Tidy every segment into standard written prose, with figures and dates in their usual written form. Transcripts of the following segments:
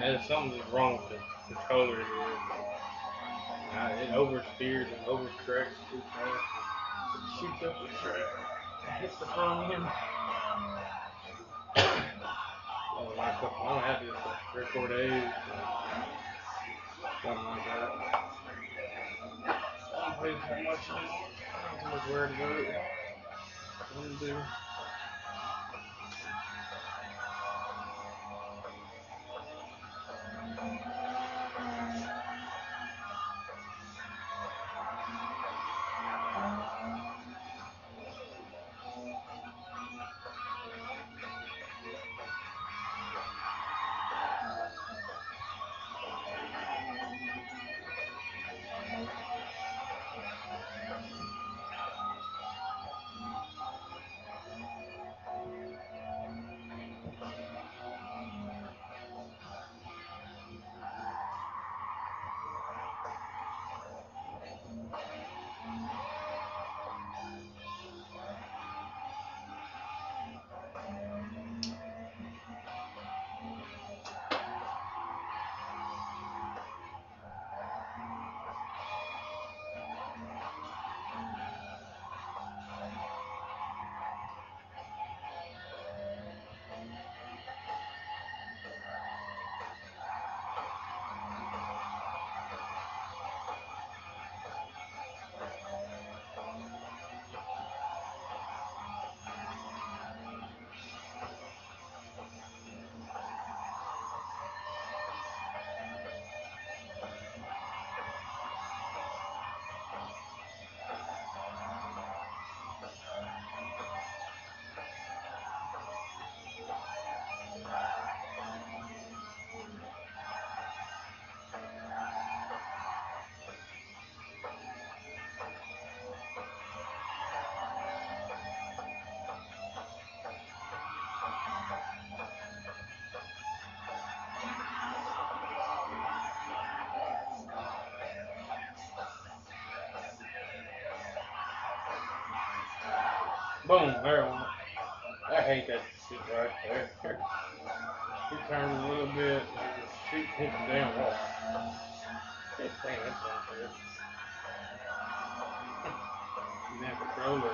There's something wrong with the controller here. It oversteers and overcorrects too fast. It shoots up the track. It hits the front end. I'm gonna have to record A's or something like that. I don't play too much anymore. I don't too much where to go. What to do. Boom, there one. I hate that shit right there. He turns a little bit, and just shoot hit the damn wall. Damn, that's unfair. Damn controller.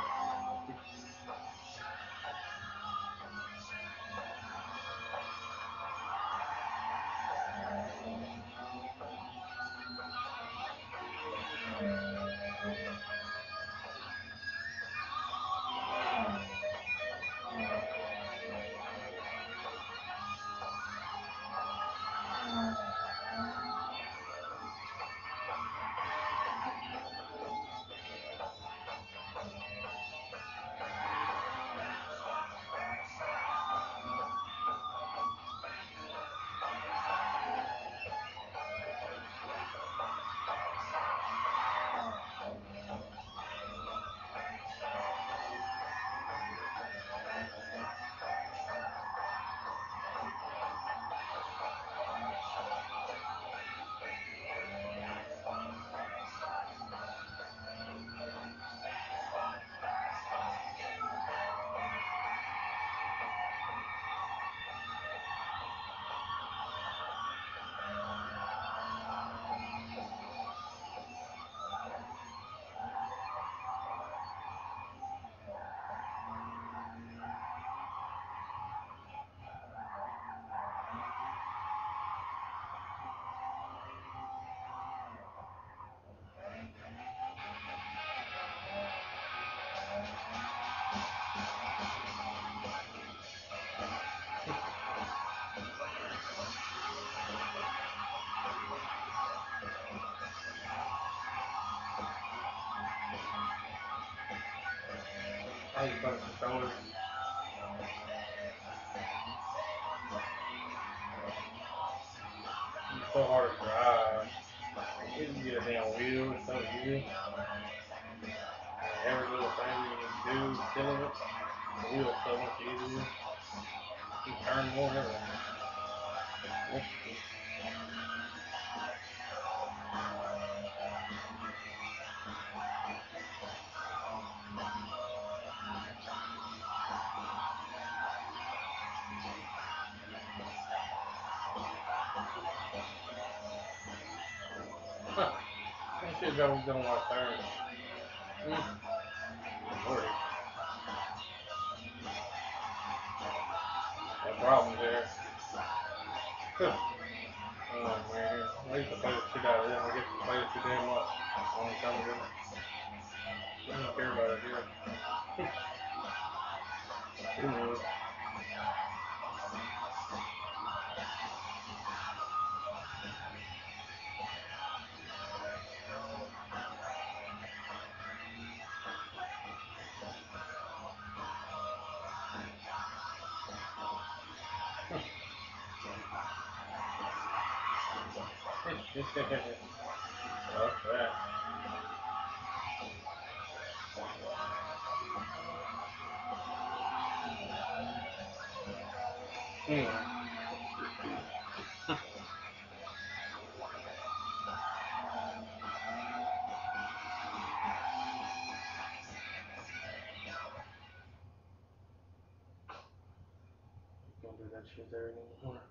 I hate fucking controllers. It's so hard to drive. You can get a damn wheel, it's so easy. Every little thing you can do, killing it. The wheel's so much easier. You can turn more, everything. to go on my third. Lordy. Got problems there. Huh. Oh man. I used to play the shit out of them. I guess I played it too damn much a long time ago. I don't care about it here. Who knows? Fuck that. Hmm. Don't do that shit there anymore.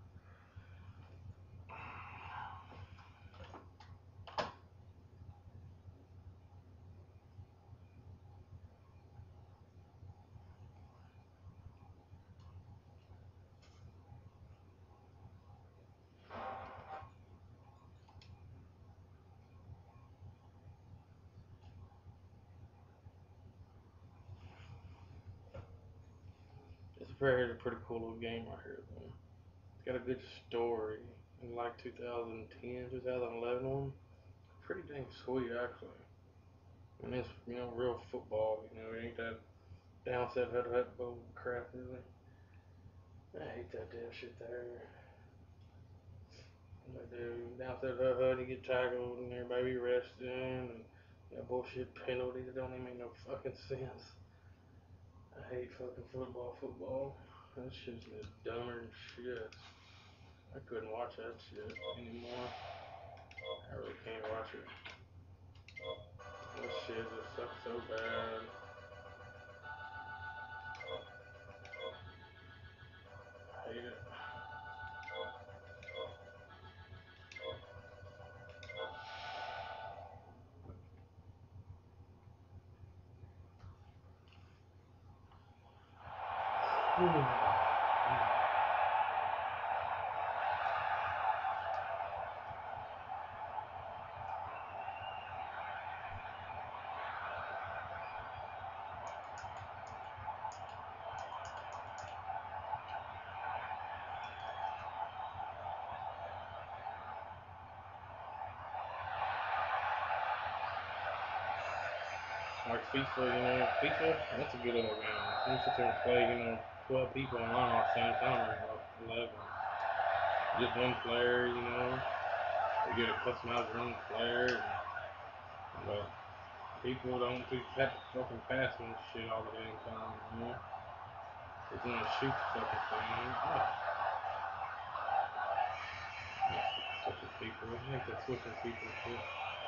It's a pretty cool little game right here, man. It's got a good story. In like 2010, 2011 one. Pretty dang sweet, actually. And it's, real football, it ain't that down set hut bull crap, really. I hate that damn shit there. Like, dude, down set hut, you get tackled and everybody be resting, and that bullshit penalties that don't even make no fucking sense. I hate fucking football. That shit's just dumber than shit. I couldn't watch that shit anymore. I really can't watch it. That shit just sucks so bad. I hate it. Like FIFA, FIFA, that's a good old game. You sit there and play, 12 people online all at the same time, or 11. Just one player, you get a customized your own player, but people don't be fucking passing shit all the damn time, They want to shoot the fucking thing. Oh, switching people. I hate that switching people shit.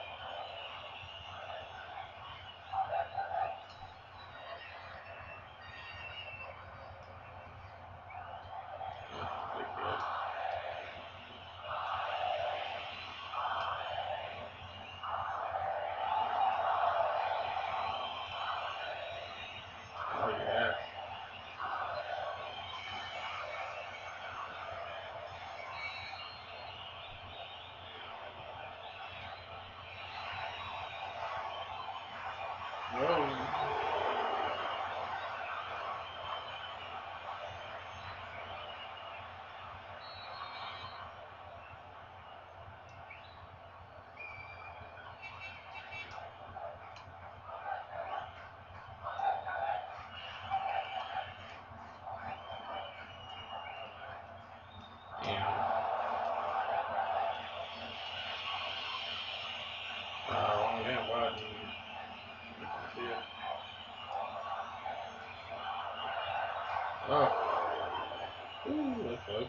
Big deal. Oh yeah. Whoa. Damn. Oh yeah, button. Shit. Oh. Ooh, that's close.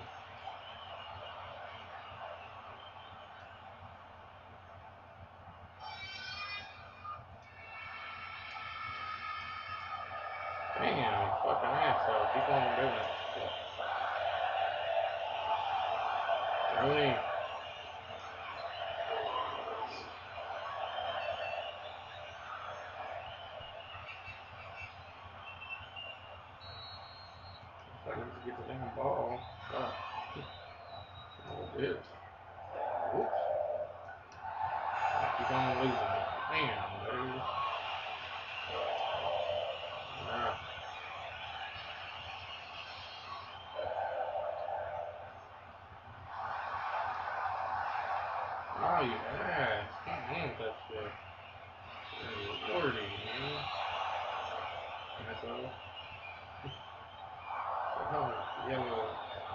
Damn, fucking asshole. Keep on doing it. Really? ball. Oh, a bit. Whoops. I keep on losing it. Damn, dude. Ah. Oh, you ass. Come on with that shit. You're Lordy, man. That's all. Oh, yellow.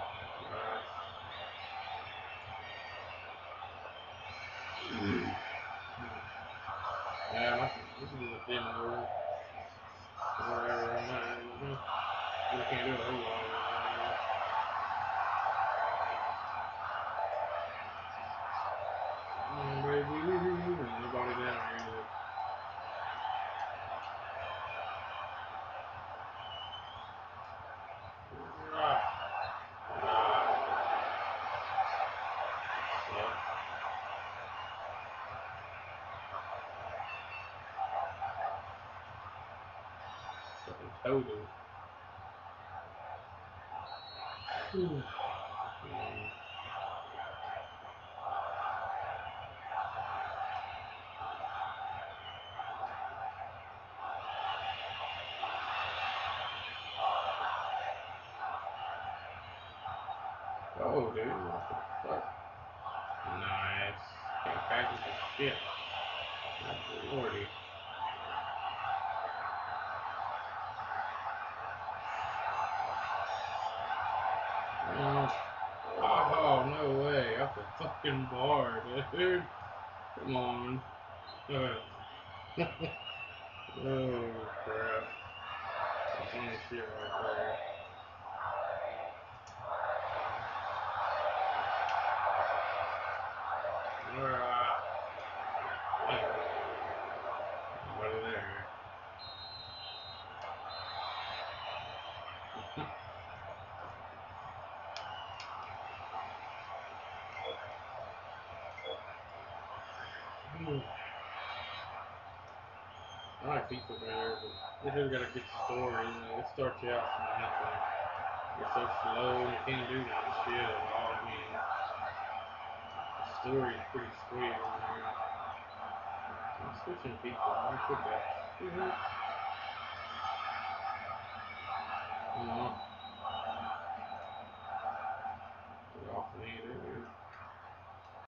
Yeah, this is a dim room. Whatever, I'm not. We can't do a whole lot of it. Baby, nobody down here. Ah, ah, yeah, fucking total. Whew. Oh, dude, what the fuck? Nice. Can't practice the shit. Good lordy. Oh, oh, no way. Off the fucking bar, dude. Come on. Oh, crap. That's funny shit right there. Ah, nobody there. I like pizza better, but this has got a good story. You know, it starts you out from nothing. You're so slow and you can't do that shit at all. I mean, the story is pretty sweet. I'm switching pizza. Let me put that.